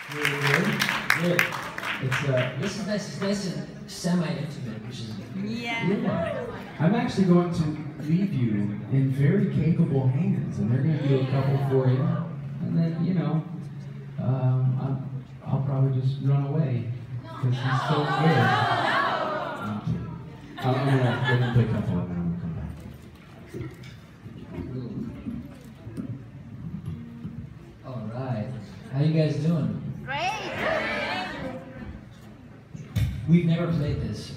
Really good. Good. This is nice. It's nice and semi-intimate, which is Yeah. I'm actually going to leave you in very capable hands, and they're going to do a couple for you, and then, you know, I'll probably just run away, because he's so good. I'm kidding. I'm going to play a couple, and then I'm going to come back. all right. How you guys doing? Great. We've never played this.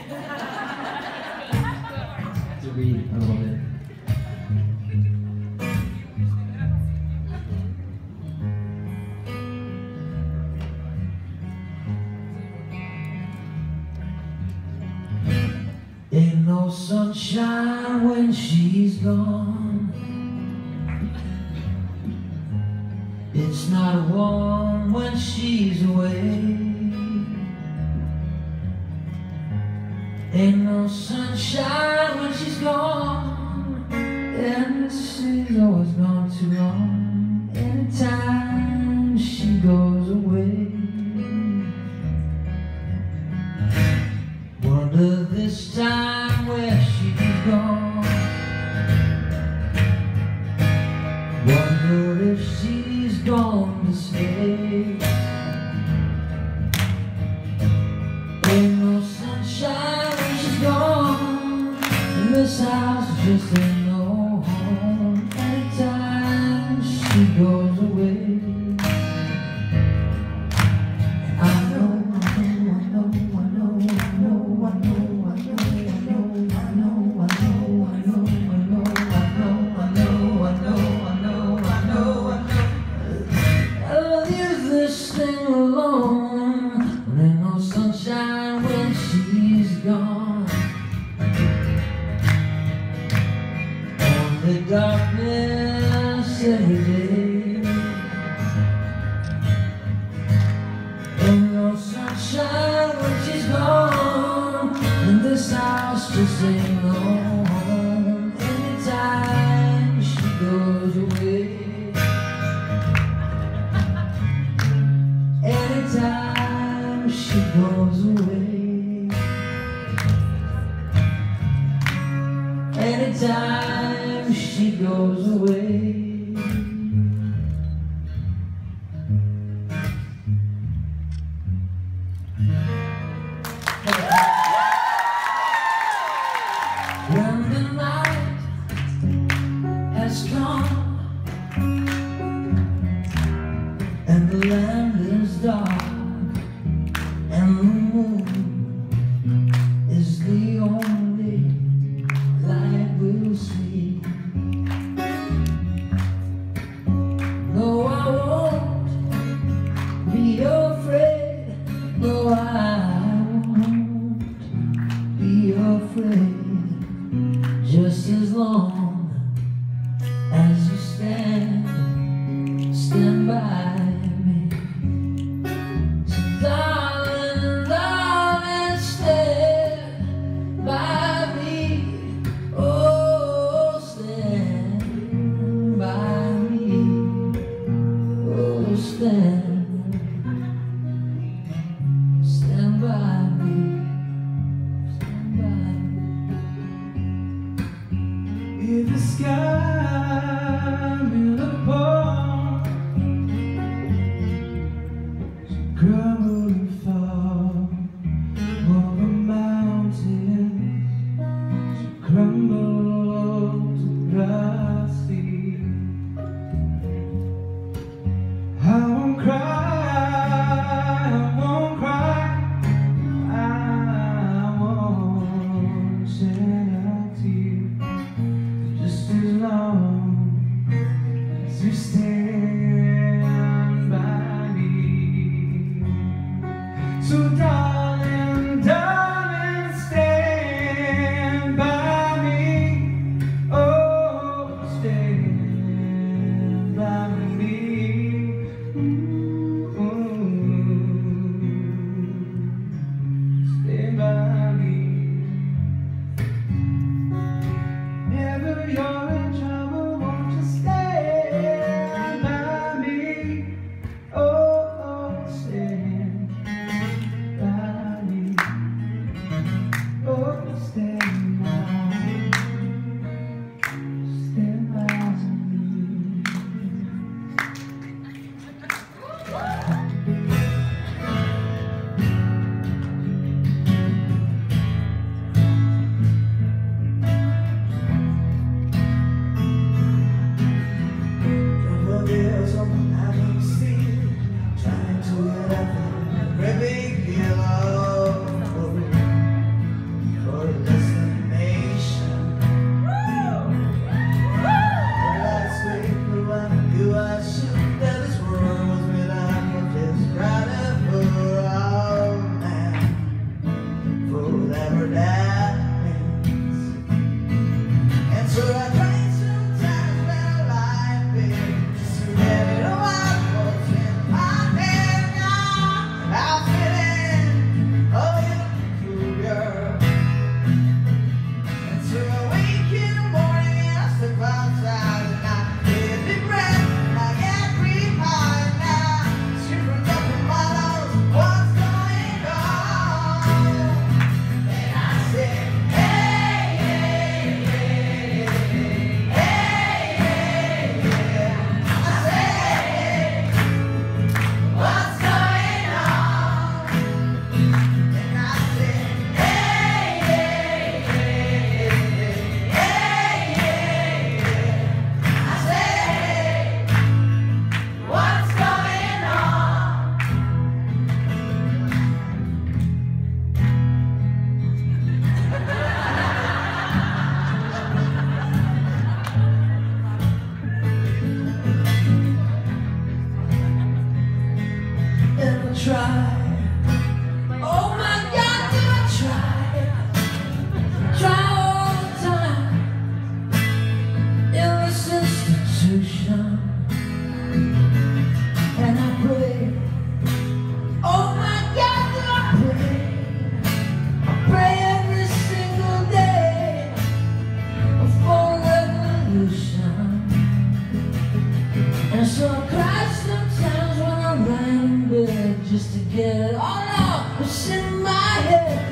To read a little bit. Ain't no sunshine when she's gone. It's not warm when she's away. Ain't no sunshine when she's gone, and she's always gone too long. Anytime she goes away, wonder this time where she's gone. Wonder if she's gone to stay. Ain't no sunshine when she's gone, and this house just ain't no home. Anytime she goes away, I know, I know, I know, I know, I know, I know, I know, I know, I know, I know, I know, I know, I know, I know, I know. I'll leave this thing alone. There ain't no sunshine when she's gone. Only darkness every day. Ain't no sunshine when she's gone, and this house just ain't no home. Anytime she goes away, anytime she goes away, anytime she goes away. When the night has come and the land is dark, and the moon is the only light we'll see. No, I won't be afraid. No, I won't be afraid. Just as long as you stand by me. So darling, darling, stand by me. Oh, stand by me. Oh, stand by me. Stand by me. If the sky will apart, crumble and fall over mountains, crumble to dry sea. I won't cry, I won't cry, I won't shed a tear. Just as long as you stand by me. So darling, darling, stand by me. Oh, stand by me. Stand by me. Never you're in trouble, won't you stand And so I cry sometimes when I'm lying in bed, just to get it all out that's in my head.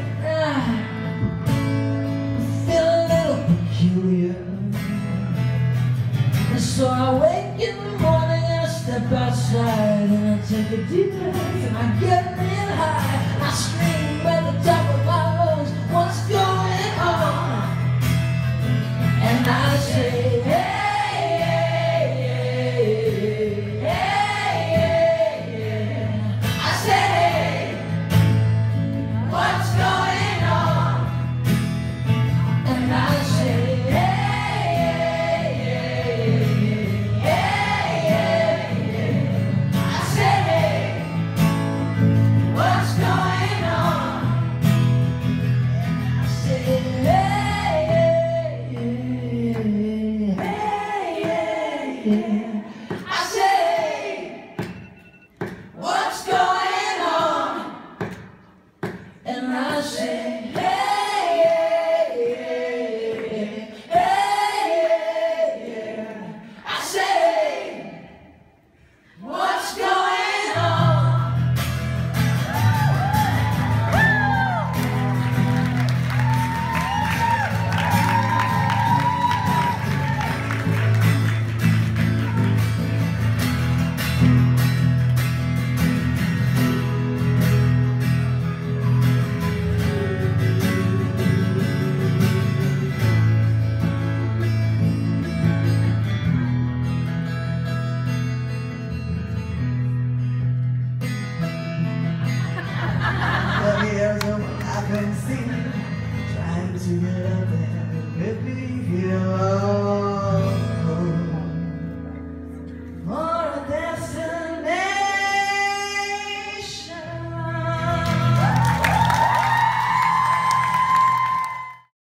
I feel a little peculiar. And so I wake in the morning and I step outside and I take a deep breath and I get real high. And I scream at the top of my lungs, what's going on? And I say, hey. I say, what's going on? And I say, hey, hey, hey, hey. I say, what's going on? The years of I've been seen, trying to get